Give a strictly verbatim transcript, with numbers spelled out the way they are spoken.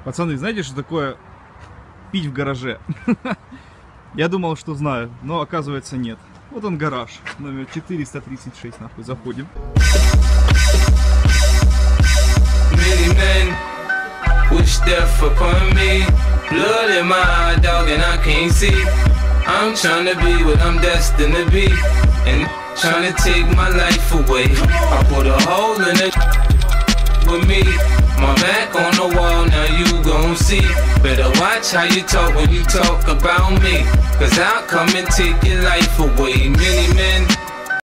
Пацаны, знаете, что такое пить в гараже? Я думал, что знаю, но оказывается нет. Вот он гараж, номер четыреста тридцать шесть, нахуй, заходим. Wish death upon me. Blood in my eye, dog, and I can't see. I'm trying to be what I'm destined to be, and trying to take my life away. I put a hole in it with me. My back on the wall, now you gon' see. Better watch how you talk when you talk about me, cause I'll come and take your life away. Many men